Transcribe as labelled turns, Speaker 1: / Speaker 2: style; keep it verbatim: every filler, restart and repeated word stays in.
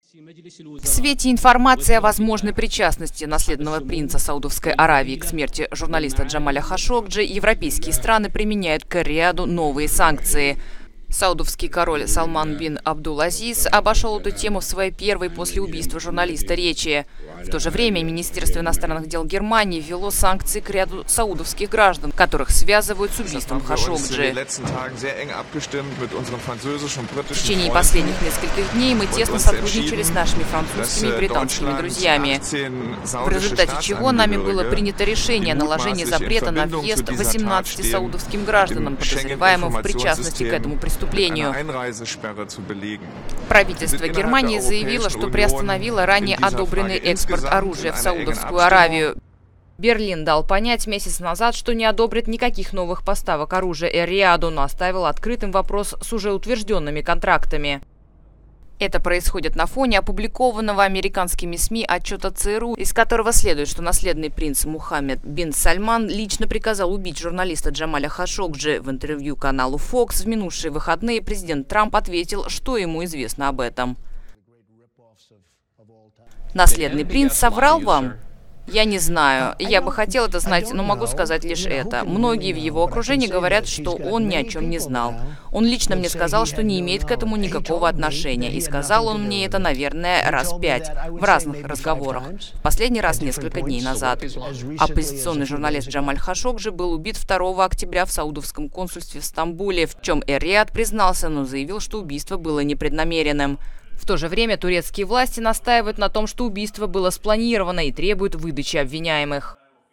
Speaker 1: В свете информации о возможной причастности наследного принца Саудовской Аравии к смерти журналиста Джамаля Хашогджи, европейские страны применяют к Эр-Рияду новые санкции. Саудовский король Салман бин Абдул-Азиз обошел эту тему в своей первой после убийства журналиста речи. В то же время Министерство иностранных дел Германии ввело санкции к ряду саудовских граждан, которых связывают с убийством Хашогджи. В течение последних нескольких дней мы тесно сотрудничали с нашими французскими и британскими друзьями, в результате чего нами было принято решение о наложении запрета на въезд восемнадцати саудовским гражданам, подозреваемым в причастности к этому преступлению. Правительство Германии заявило, что приостановило ранее одобренный экспорт оружия в Саудовскую Аравию. Берлин дал понять месяц назад, что не одобрит никаких новых поставок оружия Эр-Рияду, но оставил открытым вопрос с уже утвержденными контрактами. Это происходит на фоне опубликованного американскими СМИ отчета ЦРУ, из которого следует, что наследный принц Мухаммед бин Сальман лично приказал убить журналиста Джамаля Хашогджи. В интервью каналу Fox в минувшие выходные президент Трамп ответил, что ему известно об этом. Наследный принц соврал вам? Я не знаю. Я бы хотел это знать, но могу сказать лишь это. Многие в его окружении говорят, что он ни о чем не знал. Он лично мне сказал, что не имеет к этому никакого отношения. И сказал он мне это, наверное, раз пять в разных разговорах. Последний раз несколько дней назад. Оппозиционный журналист Джамаль Хашогджи был убит второго октября в саудовском консульстве в Стамбуле, в чем Эр-Рияд признался, но заявил, что убийство было непреднамеренным. В то же время турецкие власти настаивают на том, что убийство было спланировано и требуют выдачи обвиняемых.